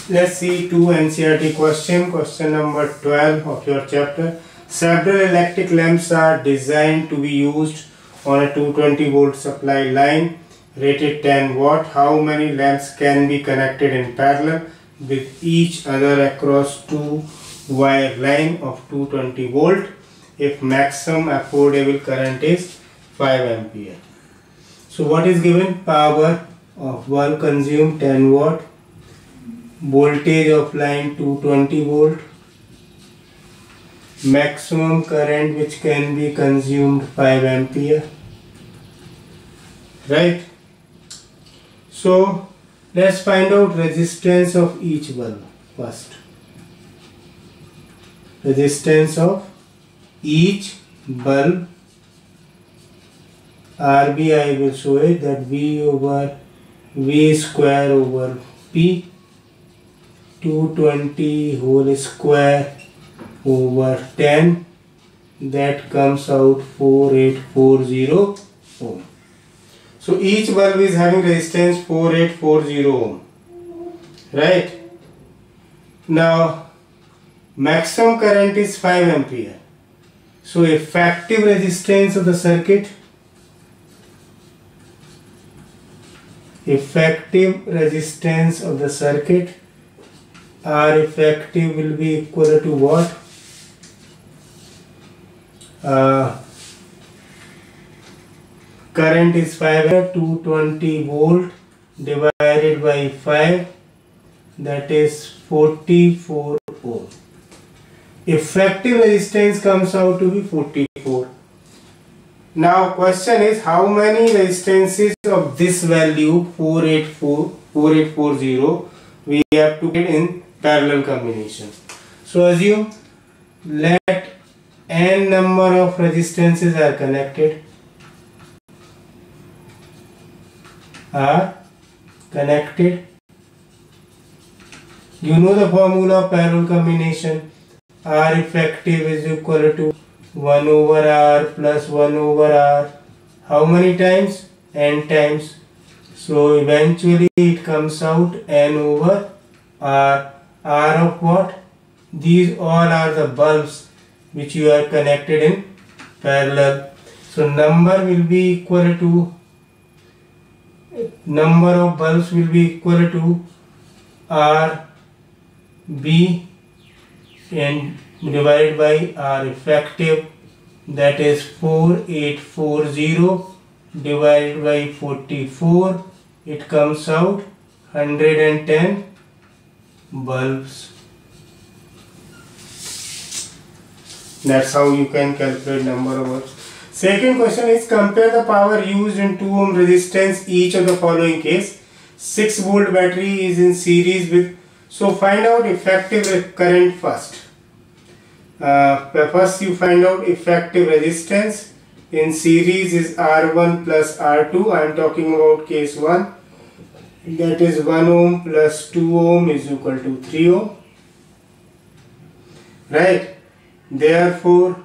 Let's see two NCERT question. Question number 12 of your chapter. Several electric lamps are designed to be used on a 220 volt supply line rated 10 watt. How many lamps can be connected in parallel with each other across two wire line of 220 volt if maximum affordable current is 5 ampere? So what is given? Power of bulb consumed 10 watt, voltage of line 220 volt, maximum current which can be consumed 5 ampere, right? So let's find out resistance of each bulb first. Resistance of each bulb, RB I will show it, that V over V square over P, 220 whole square over 10, that comes out 4840 ohm. So each bulb is having resistance 4840 ohm, right? Now maximum current is 5 ampere. So effective resistance of the circuit, R effective will be equal to what? Current is 5, 220 volt divided by 5, that is 44 ohm. Effective resistance comes out to be 44. Now question is, how many resistances of this value 4840 we have to get in parallel combination? So assume let n number of resistances are connected. You know the formula of parallel combination. R effective is equal to 1 over R plus 1 over R. How many times? N times. So eventually it comes out N over R. R of what? These all are the bulbs which you are connected in parallel. So number will be equal to, number of bulbs will be equal to R B and divided by R effective, that is 4840 divided by 44, it comes out 110 bulbs. That's how you can calculate number of bulbs. Second question is, compare the power used in 2 ohm resistance each of the following case. 6 volt battery is in series with, so find out effective current first. First you find out effective resistance. In series is R1 plus R2. I am talking about case 1. That is 1 ohm plus 2 ohm is equal to 3 ohm. Right? Therefore,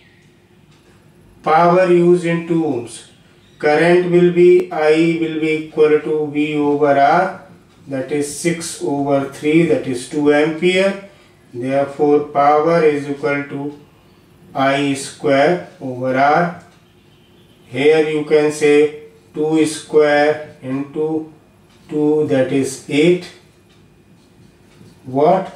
power used in 2 ohms. Current will be, I will be equal to V over R. That is 6 over 3. That is 2 ampere. Therefore, power is equal to I square over R. Here you can say 2 square into 2, that is 8 watt.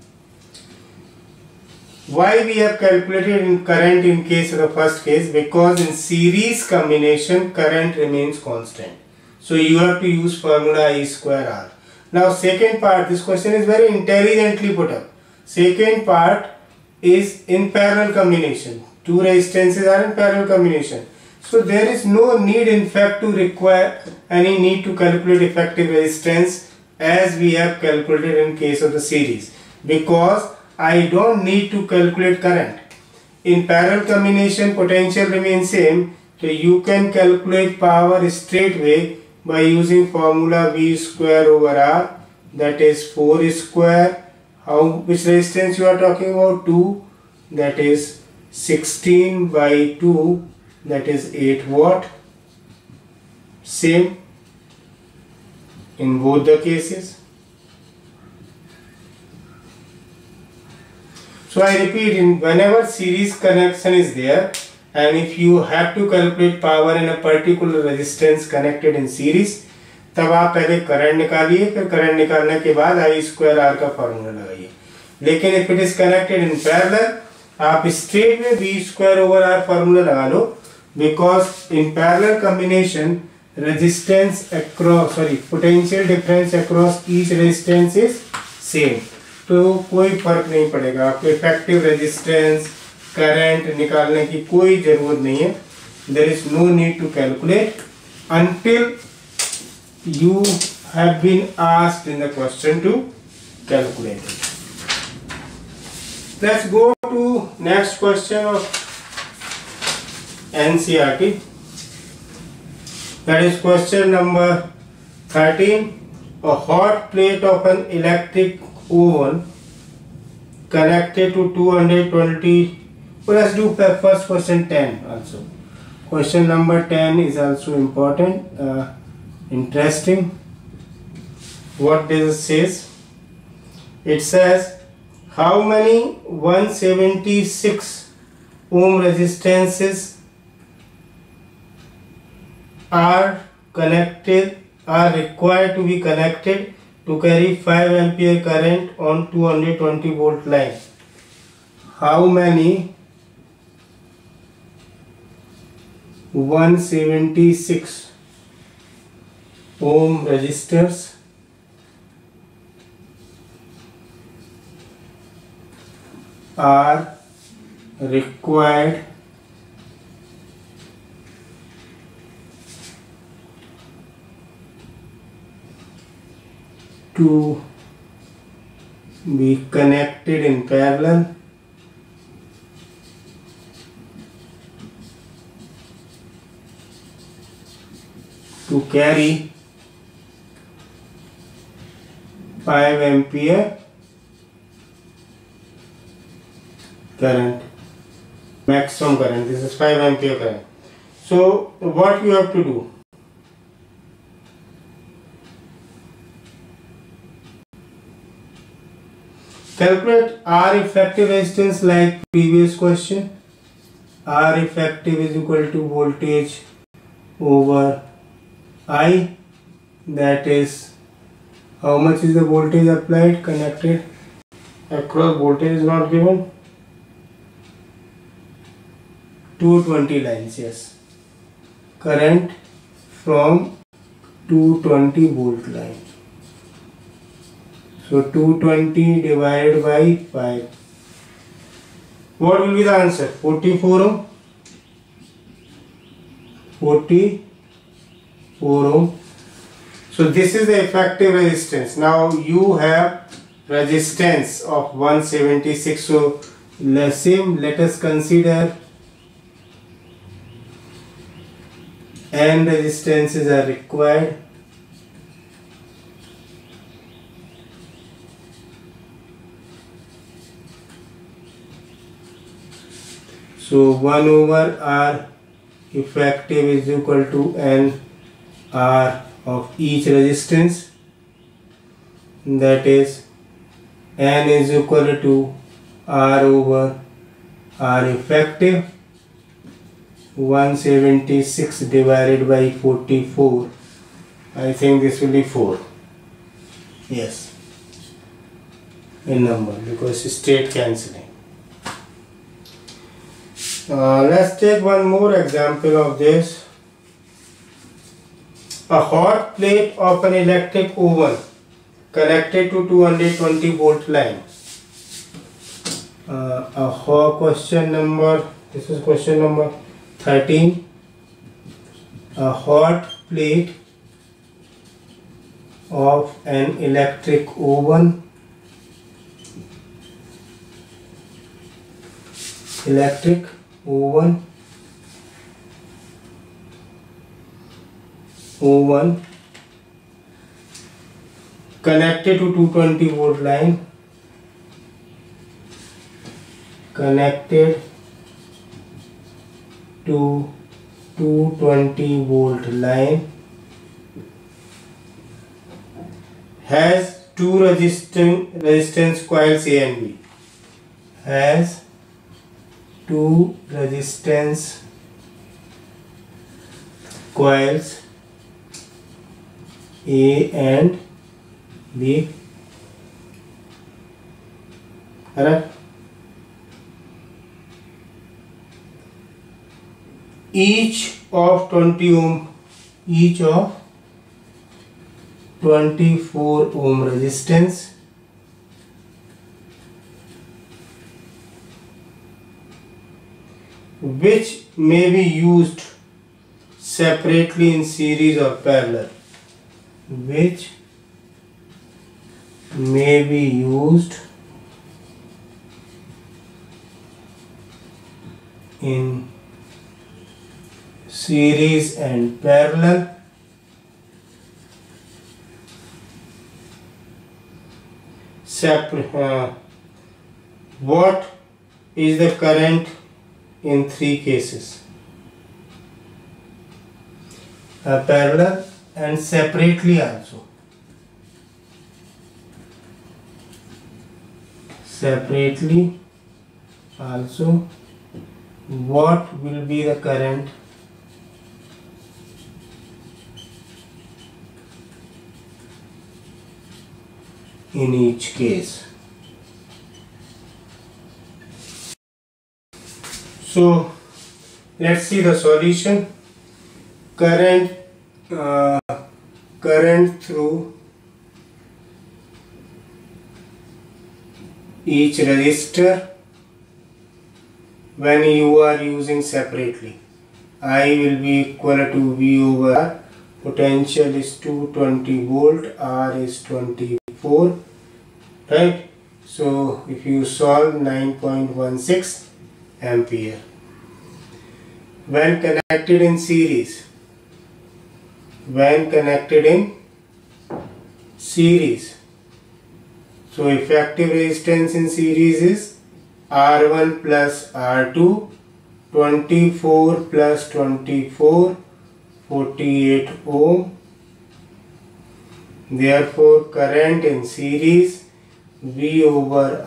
Why we have calculated in current in case of the first case? Because in series combination current remains constant. So you have to use formula I square R. Now second part, this question is very intelligently put up. Second part is in parallel combination. Two resistances are in parallel combination. So there is no need in fact to require any need to calculate effective resistance as we have calculated in case of the series, because I don't need to calculate current. In parallel combination potential remains same, so you can calculate power straight away by using formula V square over R, that is 4 square. Which resistance you are talking about? 2, that is 16 by 2, that is 8 watt. Same in both the cases. So I repeat, whenever series connection is there and if you have to calculate power in a particular resistance connected in series, तब आप पहले current निकालिए, फिर current निकालने के बाद I square R का formula लगाइए. लेकिन if it is connected in parallel, आप स्ट्रेट में V square over R formula लगा लो, because in parallel combination resistance across potential difference across each resistance is same. तो कोई फर्क नहीं पड़ेगा, आपको इफेक्टिव रेजिस्टेंस करंट निकालने की कोई जरूरत नहीं है. There is no need to calculate until you have been asked in the question to calculate it. Let's go to next question of NCERT. That is question number 13. A hot plate of an electric oven connected to 220. Well, let's do first question 10 also. Question number 10 is also important, interesting. What does it says? It says how many 176 ohm resistances are required to be connected to carry 5 ampere current on 220 volt line. How many 176 ohm resistors are required to be connected in parallel to carry 5 ampere current, maximum current. This is 5 ampere current. So what you have to do? Calculate R effective resistance like previous question. R effective is equal to voltage over I, that is how much is the voltage applied connected across, voltage is not given, 220 lines, yes, current from 220 volt line. So 220 divided by 5. What will be the answer? 44 ohm. 44 ohm. So this is the effective resistance. Now you have resistance of 176. So let us consider n resistances are required. So 1 over R effective is equal to N R of each resistance, that is N is equal to R over R effective. 176 divided by 44, I think this will be 4, yes, in number, because state cancelling. Let's take one more example of this. A hot plate of an electric oven connected to 220 volt line. This is question number 13. A hot plate of an electric oven connected to 220 volt line, connected to 220 volt line, has two resistance coils A and B. has two resistance coils A and B. Alright. Each of 20 ohm, each of 24 ohm resistance which may be used separately in series or parallel, which may be used in series and parallel what is the current in three cases? Parallel and separately also. Separately also, what will be the current in each case? So let's see the solution. Current through each resistor when you are using separately. I will be equal to V over R. Potential is 220 volt, R is 24, right? So if you solve, 9.16 ampere. When connected in series, so effective resistance in series is R1 plus R2, 24 plus 24, 48 ohm. Therefore current in series I over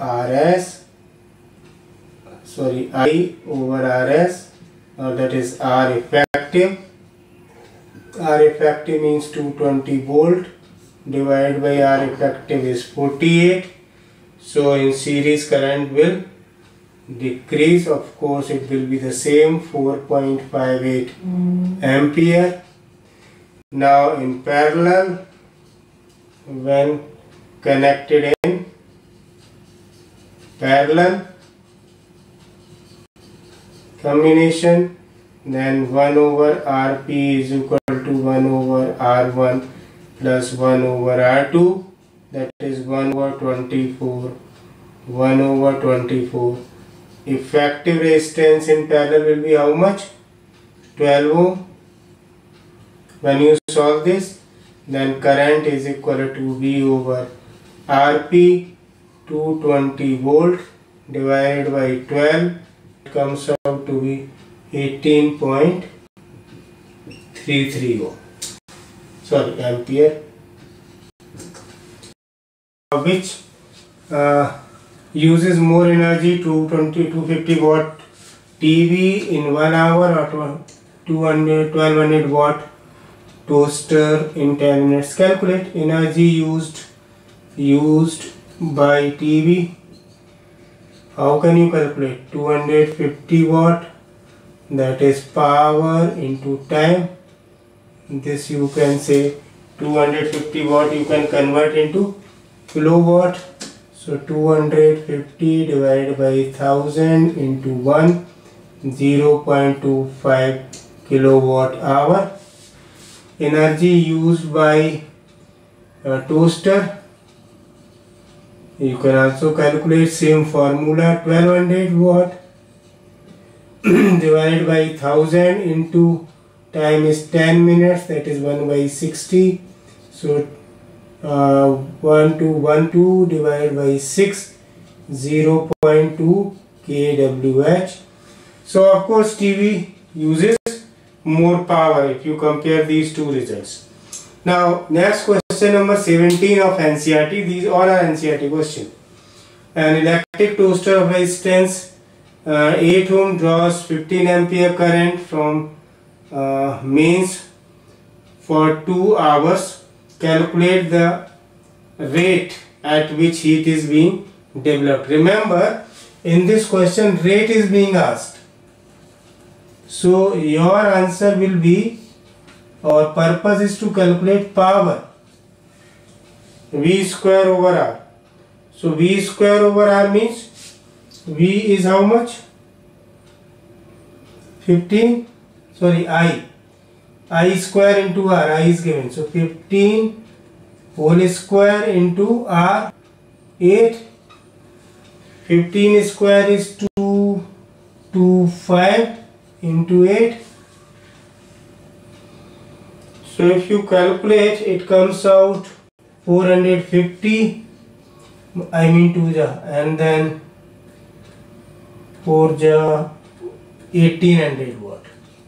RS, that is R effective. R effective means 220 volt divided by R effective is 48. So in series current will decrease. Of course it will be the same, 4.58 ampere. Now in parallel, when connected in parallel combination, then 1 over Rp is equal to 1 over R1 plus 1 over R2, that is 1 over 24. 1 over 24. Effective resistance in parallel will be how much? 12 ohm. When you solve this, then current is equal to V over Rp, 220 volt divided by 12, it comes out to be 18.33 ohm. Ampere. Which uses more energy, 250 watt TV in 1 hour or 1200 watt toaster in 10 minutes. Calculate energy used by TV. How can you calculate? 250 watt, that is power into time. This you can say 250 watt you can convert into kilowatt. So 250 divided by 1000 into 1, 0.25 kilowatt hour. Energy used by a toaster, you can also calculate same formula, 1200 watt divided by 1000 into time is 10 minutes, that is 1 by 60. So 1212 divided by 6, 0.2 kWh. So of course TV uses more power if you compare these two results. Now next question number 17 of NCERT. These all are NCERT questions. An electric toaster of resistance 8 ohm draws 15 ampere current from mains for 2 hours. Calculate the rate at which heat is being developed. Remember, in this question rate is being asked. So your answer will be, our purpose is to calculate power, V square over R. So V square over R means V is how much? 15, sorry, I square into R, I is given. So 15 whole square into R, 8. 15 square is 225 into 8. So if you calculate, it comes out 450, I mean 2 ja, and then 4 ja 1800 watt.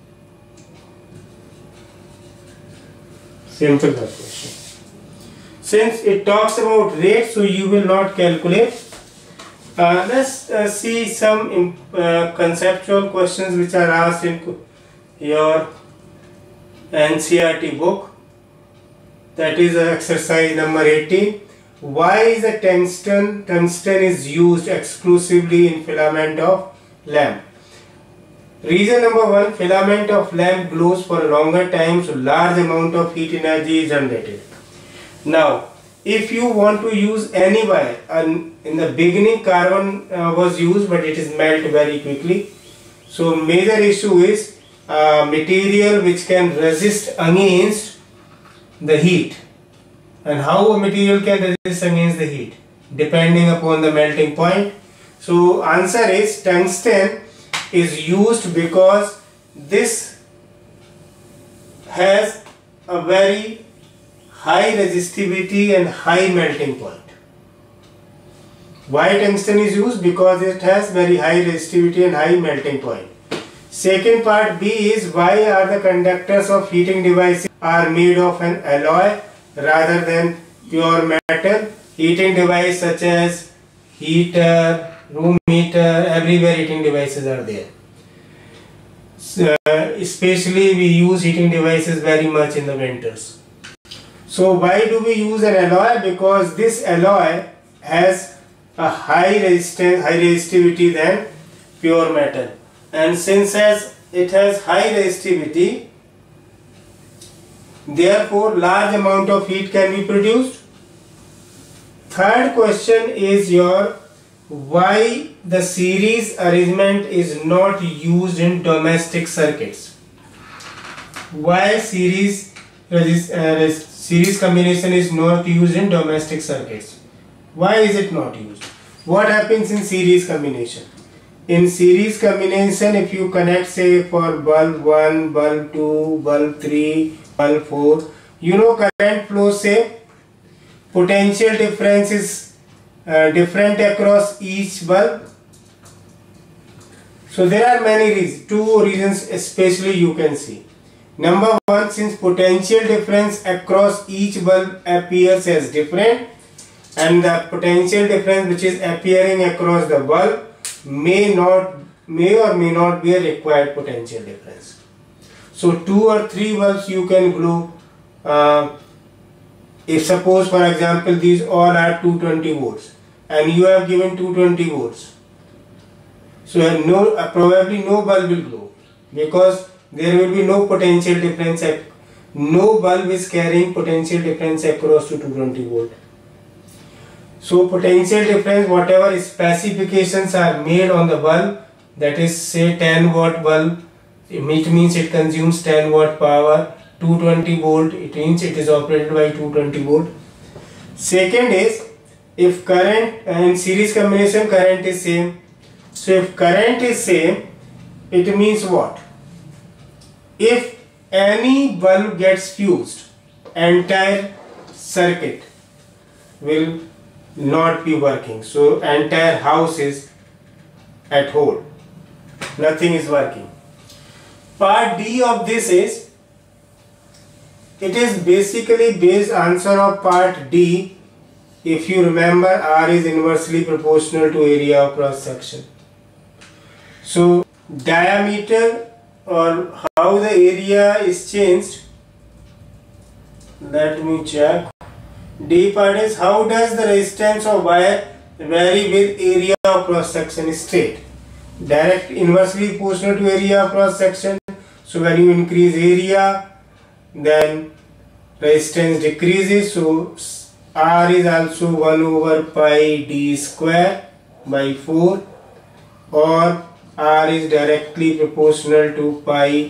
Simple question. Since it talks about rate, so you will not calculate. Let's see some conceptual questions which are asked in your NCERT book. That is exercise number 18. Why is the tungsten is used exclusively in filament of lamp? Reason number 1, filament of lamp glows for a longer time, so large amount of heat energy is generated. Now, if you want to use any wire, in the beginning carbon was used, but it is melt very quickly. So major issue is material which can resist against the heat. And how a material can resist against the heat? Depending upon the melting point. So answer is tungsten is used because this has a very high resistivity and high melting point. Why tungsten is used? Because it has very high resistivity and high melting point. Second part B is, why are the conductors of heating devices are made of an alloy rather than pure metal? Heating device such as heater, room heater, everywhere heating devices are there. Especially we use heating devices very much in the winters. So why do we use an alloy? Because this alloy has a high resistance, high resistivity than pure metal. And since it has high resistivity, therefore large amount of heat can be produced. Third question is your, why the series arrangement is not used in domestic circuits? Why series combination is not used in domestic circuits? Why is it not used? What happens in series combination? In series combination, if you connect, say, for bulb 1, bulb 2, bulb 3, bulb 4, you know current flow, say, potential difference is different across each bulb. So there are many reasons, 2 reasons especially you can see. Number 1, since potential difference across each bulb appears as different, and the potential difference which is appearing across the bulb may or may not be a required potential difference. So 2 or 3 bulbs you can glue. If suppose for example these all are 220 volts and you have given 220 volts, so probably no bulb will glow because there will be no potential difference. No bulb is carrying potential difference across to 220 volt. So potential difference, whatever specifications are made on the bulb, that is say 10 watt bulb, it means it consumes 10 watt power. 220 volt, it means it is operated by 220 volt. Second is, if current in series combination current is same. So if current is same, it means what? If any bulb gets fused, entire circuit will not be working. So entire house is at hold. Nothing is working. Part D of this is, it is basically based answer of part D if you remember, R is inversely proportional to area of cross section. So diameter or how the area is changed, let me check. D part is how does the resistance of wire vary with area of cross section straight. Direct inversely proportional to area of cross section. So when you increase area, then resistance decreases. So R is also 1 over pi d square by 4, or R is directly proportional to pi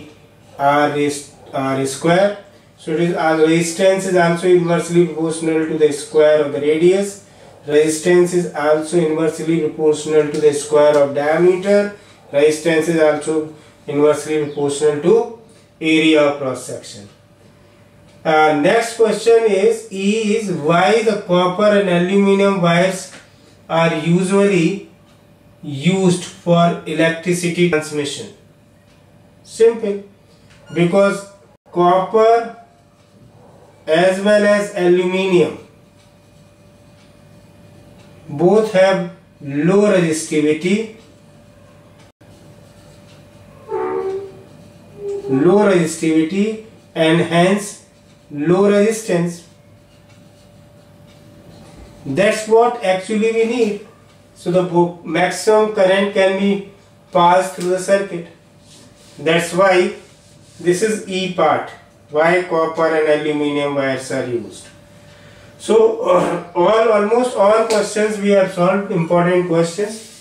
R square. So it is resistance is also inversely proportional to the square of the radius. Resistance is also inversely proportional to the square of diameter. Resistance is also inversely proportional to area of cross section. Next question is why the copper and aluminum wires are usually used for electricity transmission. Simple, because copper as well as aluminum both have low resistivity, and hence low resistance. That's what actually we need. So the maximum current can be passed through the circuit. That's why this is E part, why copper and aluminum wires are used. So almost all questions we have solved, important questions.